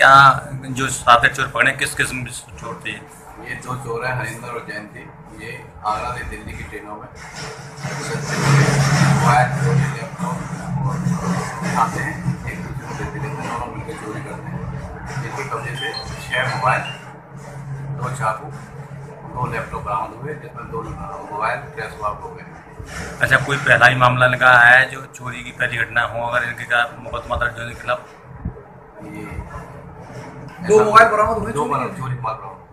यहाँ जो सात चोर पकड़े किस किस्म के चोर थे? ये दो चोर हैं, हरिंदर और जयंती। ये आगरा से दिल्ली की ट्रेनों में मोबाइल चोरी लैपटॉप आते हैं, एक दूसरे को देते लेते हैं, दोनों मिलकर चोरी करते हैं। जिसके कब्जे से 6 मोबाइल, 2 चाकू, 2 लैपटॉप बरामद हुए, जिसमें 2 मोबाइल क्रैश हो गए। अच्छा, कोई पहला ही मामला लगा है जो चोरी की पहली घटना हो अगर इनके का मुकदमा दर्ज होने के खिलाफ? ये 2 मोबाइल बरामद हुए, चोरी मोबाइल बरामद।